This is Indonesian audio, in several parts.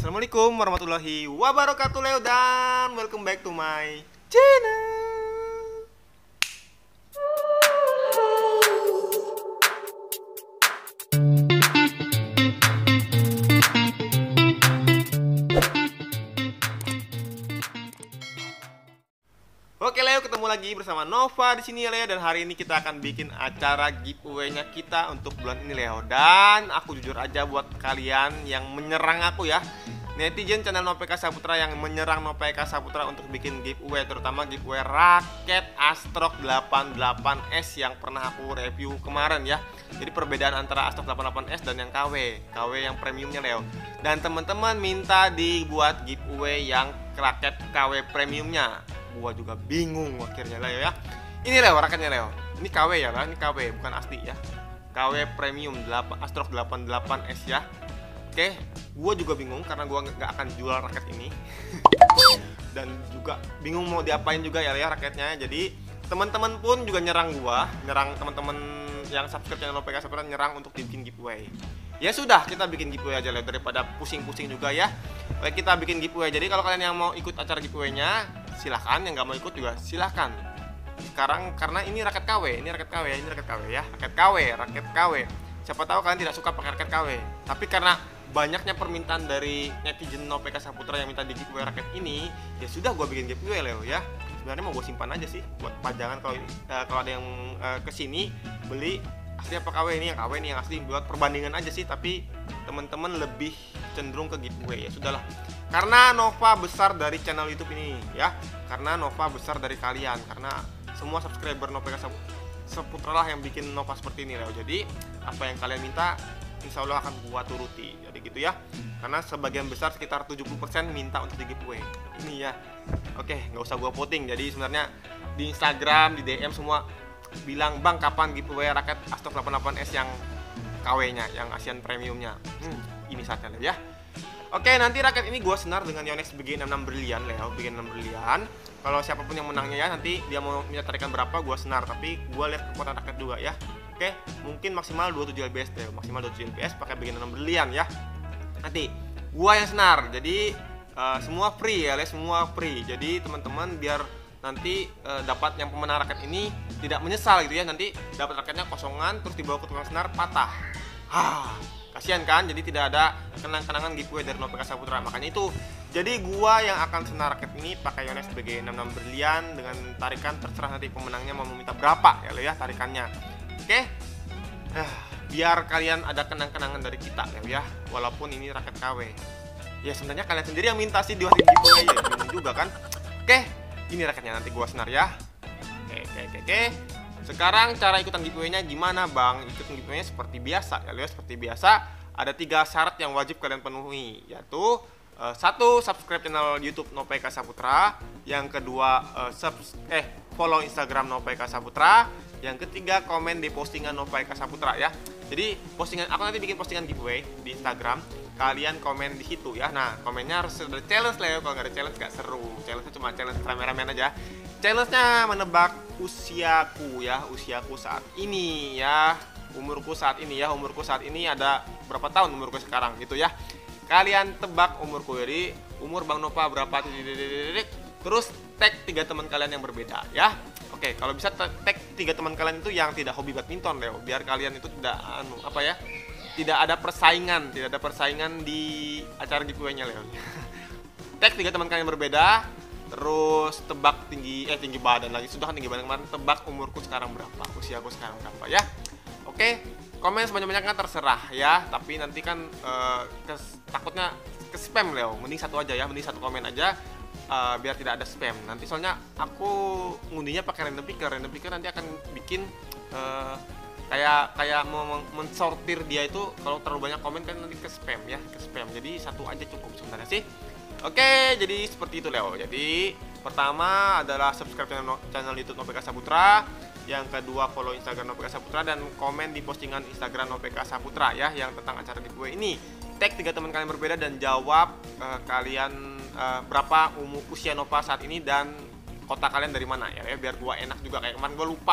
Assalamualaikum warahmatullahi wabarakatuh Leo, dan welcome back to my channel. Oke Leo, ketemu lagi bersama Nova di sini ya Leo, dan hari ini kita akan bikin acara giveaway-nya kita untuk bulan ini Leo. Dan aku jujur aja buat kalian yang menyerang aku ya, netizen channel Nopeka Saputra yang menyerang Nopeka Saputra untuk bikin giveaway, terutama giveaway raket Astrok 88S yang pernah aku review kemarin ya. Jadi perbedaan antara Astrok 88S dan yang KW yang premiumnya Leo. Dan teman-teman minta dibuat giveaway yang raket KW premiumnya. Gua juga bingung akhirnya Leo ya. Ini Leo raketnya Leo. Ini KW ya lah, ini KW bukan asli ya. KW premium 8 Astrok 88S ya. Oke, gua juga bingung karena gua nggak akan jual raket ini. Dan juga bingung mau diapain juga ya Leo raketnya. Jadi teman-teman pun juga nyerang gua, nyerang teman-teman yang subscribe channel Nopeka Saputra, nyerang untuk dibikin giveaway. Ya sudah, kita bikin giveaway aja Leo daripada pusing-pusing juga ya. Oke, kita bikin giveaway. Jadi kalau kalian yang mau ikut acara giveaway-nya silahkan, yang nggak mau ikut juga silahkan. Sekarang karena ini raket KW, ini raket KW, ini raket KW ya, raket KW. Siapa tahu kalian tidak suka pakai raket KW, tapi karena banyaknya permintaan dari netizen Nopeka Saputra yang minta di giveaway raket ini, ya sudah gue bikin giveaway Leo ya. Sebenarnya mau gue simpan aja sih buat pajangan kalau ada yang kesini beli asli apa KW, ini yang KW ini yang asli, buat perbandingan aja sih. Tapi teman-teman lebih cenderung ke giveaway, ya sudahlah. Karena Nova besar dari channel YouTube ini ya, karena Nova besar dari kalian, karena semua subscriber Nopeka Saputra lah yang bikin Nova seperti ini Leo. Jadi apa yang kalian minta insya Allah akan gua turuti, jadi gitu ya. Karena sebagian besar sekitar 70% minta untuk di giveaway ini ya. Oke, nggak usah gua voting. Jadi sebenarnya di Instagram, di DM semua bilang, bang kapan giveaway raket Astrok 88S yang KW-nya, yang Asian Premiumnya. Ini saatnya Leo ya. Oke, nanti raket ini gue senar dengan Yonex BG66 Brilian Leo, BG66 Brilian. Kalau siapapun yang menangnya ya, nanti dia mau minta tarikan berapa gue senar, tapi gue lihat kekuatan raket juga ya. Oke, mungkin maksimal 27 lbs Leo, maksimal 27 lbs pakai BG66 Brilian ya. Nanti gue yang senar, jadi semua free ya Leo, semua free. Jadi teman-teman biar nanti dapat yang pemenang raket ini tidak menyesal gitu ya. Nanti dapat raketnya kosongan terus dibawa ke tukang senar patah. Kasihan kan, jadi tidak ada kenang-kenangan giveaway dari Nopeka Saputra. Makanya itu, jadi gua yang akan senar raket ini pakai Yonex BG66 Brilian dengan tarikan terserah nanti pemenangnya mau meminta berapa ya lo ya tarikannya. Oke, biar kalian ada kenang-kenangan dari kita ya, walaupun ini raket KW. Ya sebenarnya kalian sendiri yang minta sih diwasin giveaway ya, bingung juga kan. Oke, ini raketnya nanti gua senar ya. Oke. Sekarang cara ikutan giveaway-nya gimana bang? Ikutan giveaway-nya seperti biasa ya Leo, seperti biasa. Ada 3 syarat yang wajib kalian penuhi, yaitu 1. Subscribe channel YouTube Nopeka Saputra. Yang kedua follow Instagram Nopeka Saputra. Yang ketiga komen di postingan Nopeka Saputra ya. Jadi postingan, aku nanti bikin postingan giveaway di Instagram, kalian komen di situ ya. Nah komennya harus ada challenge Leo, kalau nggak ada challenge nggak seru. Challenge-nya cuma challenge rame-ramean aja. Challenge-nya menebak usiaku ya, usiaku saat ini ya, umurku saat ini ya, umurku saat ini ada berapa tahun umurku sekarang gitu ya. Kalian tebak umurku, jadi umur Bang Nova berapa, terus tag 3 teman kalian yang berbeda ya. Oke, kalau bisa tag 3 teman kalian itu yang tidak hobi badminton Leo, biar kalian itu tidak tidak ada persaingan di acara giveaway-nya Leo. Tag 3 teman kalian berbeda, terus tebak tinggi badan lagi, sudah kan tinggi badan kemarin, tebak umurku sekarang berapa, usiaku sekarang berapa ya. Oke, komen sebanyak-banyaknya terserah ya, tapi nanti kan takutnya ke spam Leo, mending 1 aja ya, mending 1 komen aja biar tidak ada spam. Nanti soalnya aku ngundinya pakai random picker nanti akan bikin kayak mau mensortir dia itu, kalau terlalu banyak komen kan nanti ke spam ya, ke spam. Jadi 1 aja cukup sebenarnya sih. Oke, jadi seperti itu Leo. Jadi pertama adalah subscribe channel YouTube Nopeka Saputra. Yang kedua follow Instagram Nopeka Saputra dan komen di postingan Instagram Nopeka Saputra ya yang tentang acara giveaway ini. Tag 3 teman kalian berbeda dan jawab kalian berapa usia Nova saat ini dan kota kalian dari mana ya, biar gua enak juga. Kayak kemarin gua lupa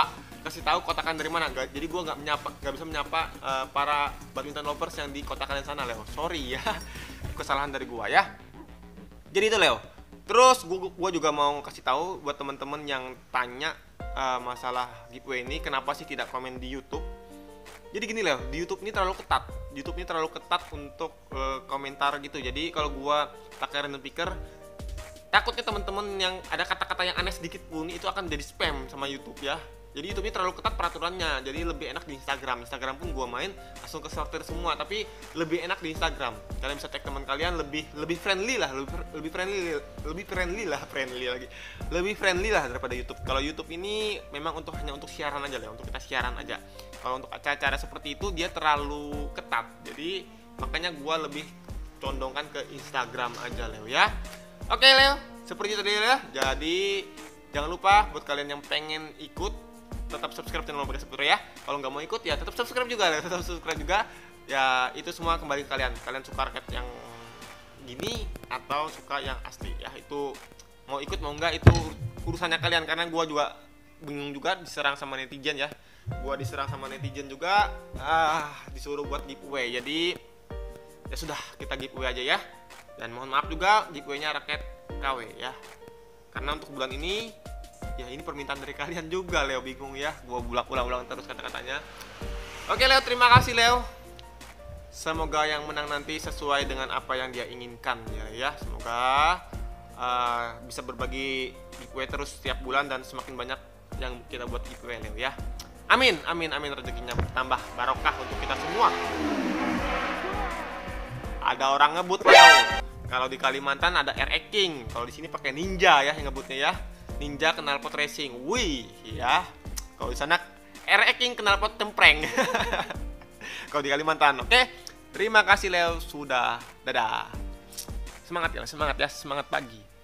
kasih tahu kotakan dari mana. Jadi gue nggak bisa menyapa para badminton lovers yang di kota kalian sana, Leo. Sorry ya, kesalahan dari gue ya. Jadi itu, Leo. Terus gue juga mau kasih tahu buat teman-teman yang tanya masalah giveaway ini, kenapa sih tidak komen di YouTube? Jadi gini, Leo, di YouTube ini terlalu ketat. YouTube ini terlalu ketat untuk komentar gitu. Jadi kalau gue pakai random picker, takutnya teman-teman yang ada kata-kata yang aneh sedikit pun itu akan jadi spam sama YouTube ya. Jadi YouTube ini terlalu ketat peraturannya. Jadi lebih enak di Instagram. Instagram pun gua main langsung ke sortir semua, tapi lebih enak di Instagram. Kalian bisa tag teman kalian, lebih friendly lah, lebih friendly lah daripada YouTube. Kalau YouTube ini memang hanya untuk siaran aja lah, untuk kita siaran aja. Kalau untuk acara-acara seperti itu dia terlalu ketat. Jadi makanya gua lebih condongkan ke Instagram aja, Leo ya. Oke, Leo, seperti itu tadi ya. Jadi jangan lupa buat kalian yang pengen ikut, tetap subscribe channel Bagas Saputra ya. Kalau nggak mau ikut ya tetap subscribe juga, tetap subscribe juga. Ya itu semua kembali ke kalian. Kalian suka raket yang gini atau suka yang asli ya. Itu mau ikut mau nggak itu urusannya kalian. Karena gua juga bingung juga, diserang sama netizen ya. Gua diserang sama netizen juga. Disuruh buat giveaway. Jadi ya sudah, kita giveaway aja ya. Dan mohon maaf juga giveaway-nya raket KW ya. Karena untuk bulan ini ya ini permintaan dari kalian juga, Leo. Bingung ya, gua ulang-ulang terus kata-katanya. Oke, Leo, terima kasih, Leo. Semoga yang menang nanti sesuai dengan apa yang dia inginkan ya. Semoga bisa berbagi giveaway terus setiap bulan dan semakin banyak yang kita buat giveaway, Leo ya. Amin, amin, amin, rezekinya bertambah barokah untuk kita semua. Ada orang ngebut, Leo. Kalau di Kalimantan ada RX King, kalau di sini pakai Ninja ya yang ngebutnya ya. Ninja knalpot racing, wih ya. Kalau di sana RX King knalpot cempreng. Kalau di Kalimantan, oke. Terima kasih, Leo, sudah. Dadah. Semangat ya, semangat pagi.